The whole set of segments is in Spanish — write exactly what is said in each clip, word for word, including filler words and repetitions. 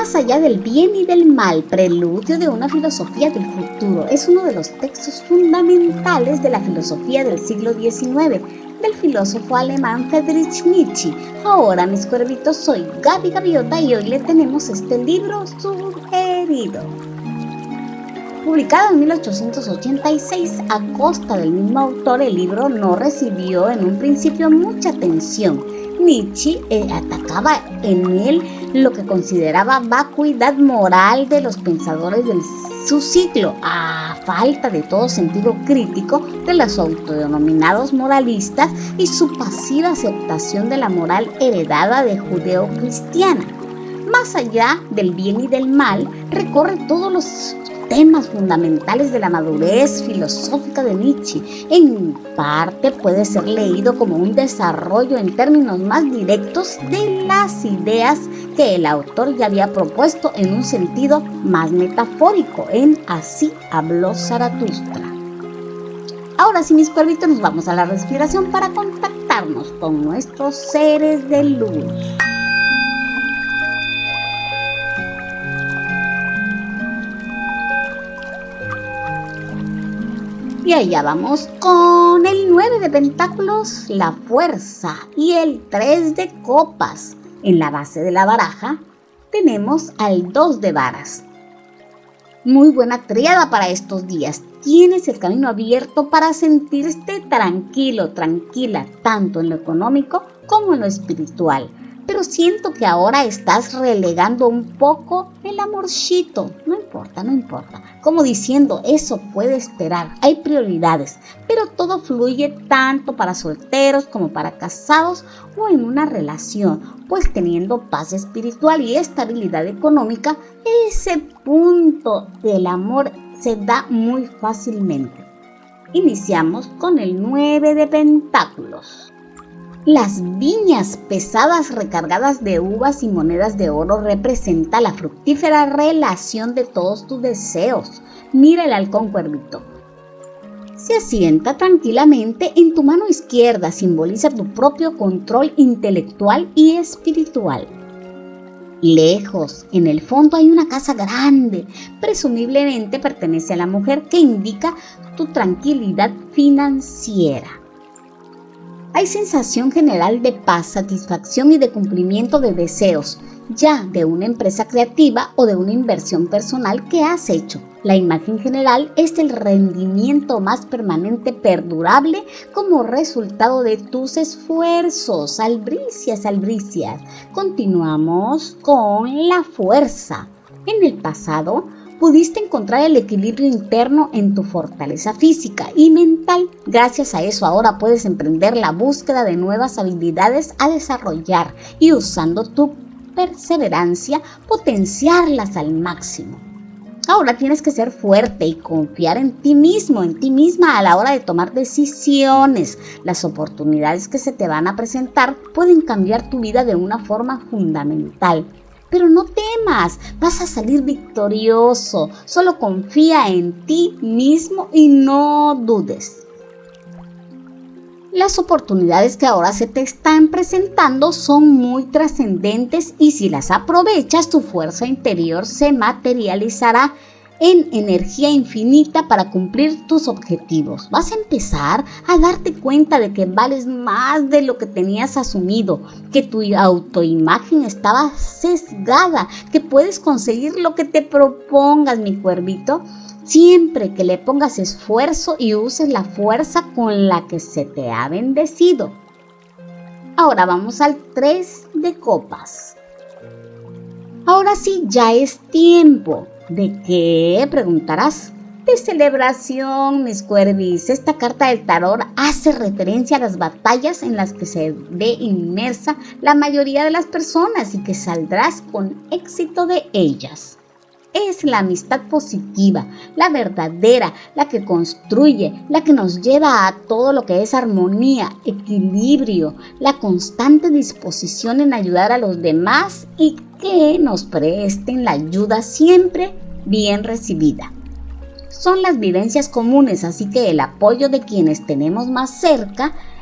Más allá del bien y del mal, preludio de una filosofía del futuro, es uno de los textos fundamentales de la filosofía del siglo diecinueve, del filósofo alemán Friedrich Nietzsche. Ahora, mis cuervitos, soy Gaby Gaviota y hoy le tenemos este libro sugerido. Publicado en mil ochocientos ochenta y seis a costa del mismo autor, el libro no recibió en un principio mucha atención. Nietzsche eh, atacaba en él lo que consideraba vacuidad moral de los pensadores de su siglo, a falta de todo sentido crítico de los autodenominados moralistas y su pasiva aceptación de la moral heredada de judeo-cristiana. Más allá del bien y del mal, recorre todos los temas fundamentales de la madurez filosófica de Nietzsche. En parte puede ser leído como un desarrollo en términos más directos de las ideas que el autor ya había propuesto en un sentido más metafórico en Así habló Zaratustra. Ahora sí, mis cuervitos, nos vamos a la respiración para contactarnos con nuestros seres de luz. Y allá vamos con el nueve de pentáculos, la fuerza, y el tres de copas. En la base de la baraja tenemos al dos de varas. Muy buena tríada para estos días. Tienes el camino abierto para sentirte tranquilo, tranquila, tanto en lo económico como en lo espiritual. Pero siento que ahora estás relegando un poco el amorcito. No importa, no importa. Como diciendo, eso puede esperar. Hay prioridades. Pero todo fluye tanto para solteros como para casados o en una relación. Pues teniendo paz espiritual y estabilidad económica, ese punto del amor se da muy fácilmente. Iniciamos con el nueve de pentáculos. Las viñas pesadas recargadas de uvas y monedas de oro representa la fructífera relación de todos tus deseos. Mira el halcón cuervito. Se asienta tranquilamente en tu mano izquierda, simboliza tu propio control intelectual y espiritual. Lejos, en el fondo hay una casa grande, presumiblemente pertenece a la mujer, que indica tu tranquilidad financiera. Hay sensación general de paz, satisfacción y de cumplimiento de deseos, ya de una empresa creativa o de una inversión personal que has hecho. La imagen general es el rendimiento más permanente, perdurable, como resultado de tus esfuerzos. Albricias, albricias. Continuamos con la fuerza. En el pasado, pudiste encontrar el equilibrio interno en tu fortaleza física y mental. Gracias a eso ahora puedes emprender la búsqueda de nuevas habilidades a desarrollar y, usando tu perseverancia, potenciarlas al máximo. Ahora tienes que ser fuerte y confiar en ti mismo, en ti misma a la hora de tomar decisiones. Las oportunidades que se te van a presentar pueden cambiar tu vida de una forma fundamental. Pero no temas, vas a salir victorioso. Solo confía en ti mismo y no dudes. Las oportunidades que ahora se te están presentando son muy trascendentes y si las aprovechas, tu fuerza interior se materializará en energía infinita para cumplir tus objetivos. Vas a empezar a darte cuenta de que vales más de lo que tenías asumido, que tu autoimagen estaba sesgada, que puedes conseguir lo que te propongas, mi cuervito, siempre que le pongas esfuerzo y uses la fuerza con la que se te ha bendecido. Ahora vamos al tres de copas. Ahora sí, ya es tiempo. ¿De qué? Preguntarás. De celebración, mis cuervis. Esta carta del tarot hace referencia a las batallas en las que se ve inmersa la mayoría de las personas y que saldrás con éxito de ellas. Es la amistad positiva, la verdadera, la que construye, la que nos lleva a todo lo que es armonía, equilibrio, la constante disposición en ayudar a los demás y que nos presten la ayuda siempre bien recibida. Son las vivencias comunes, así que el apoyo de quienes tenemos más cerca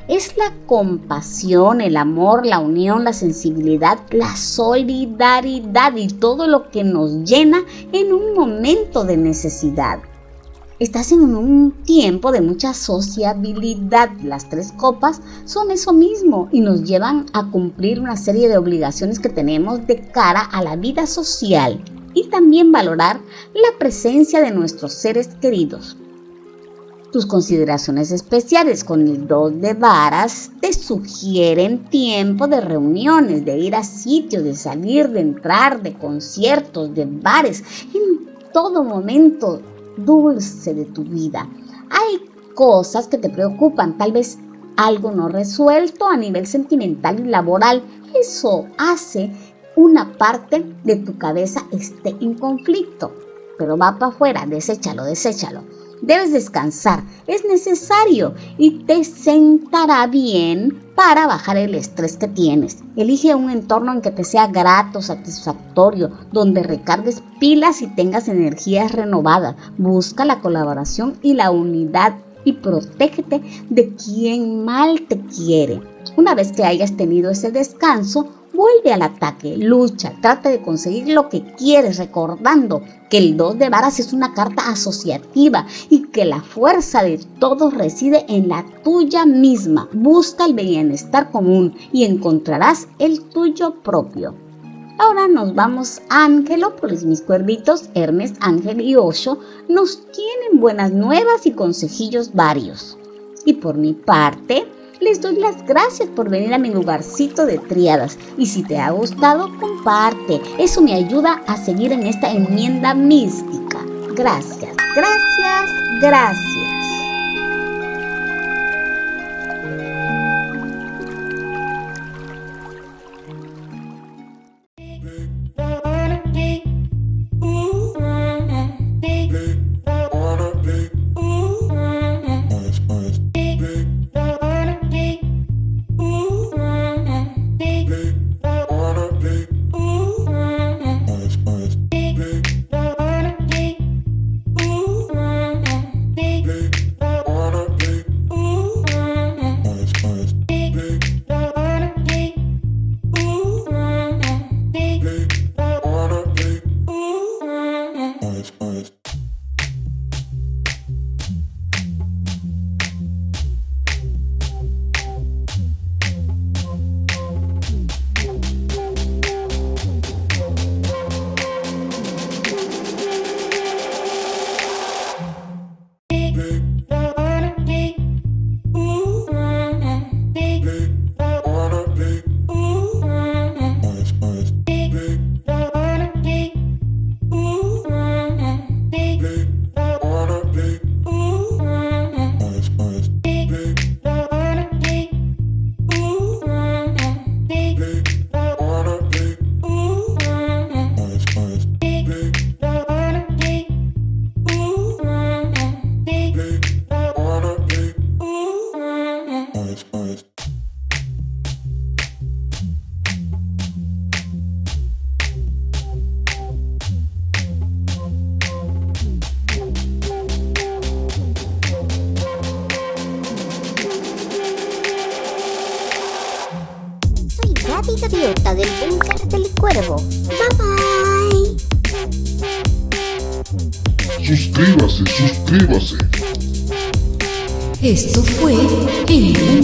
Es la compasión, el amor, la unión, la sensibilidad, la solidaridad y todo lo que nos llena en un momento de necesidad. Estás en un tiempo de mucha sociabilidad. Las tres copas son eso mismo y nos llevan a cumplir una serie de obligaciones que tenemos de cara a la vida social y también valorar la presencia de nuestros seres queridos. Tus consideraciones especiales con el dos de varas te sugieren tiempo de reuniones, de ir a sitios, de salir, de entrar, de conciertos, de bares, en todo momento dulce de tu vida. Hay cosas que te preocupan, tal vez algo no resuelto a nivel sentimental y laboral. Eso hace una parte de tu cabeza esté en conflicto, pero va para afuera, deséchalo, deséchalo. Debes descansar, es necesario y te sentará bien para bajar el estrés que tienes. Elige un entorno en que te sea grato, satisfactorio, donde recargues pilas y tengas energías renovadas. Busca la colaboración y la unidad y protégete de quien mal te quiere. Una vez que hayas tenido ese descanso, vuelve al ataque, lucha, trata de conseguir lo que quieres, recordando que el dos de varas es una carta asociativa y que la fuerza de todos reside en la tuya misma. Busca el bienestar común y encontrarás el tuyo propio. Ahora nos vamos a Angelópolis. Mis cuervitos, Hermes, Ángel y Osho nos tienen buenas nuevas y consejillos varios. Y por mi parte, les doy las gracias por venir a mi lugarcito de triadas y si te ha gustado, comparte. Eso me ayuda a seguir en esta enmienda mística. Gracias, gracias, gracias. Gaviota del búnker del cuervo. Bye bye. Suscríbase, suscríbase. Esto fue el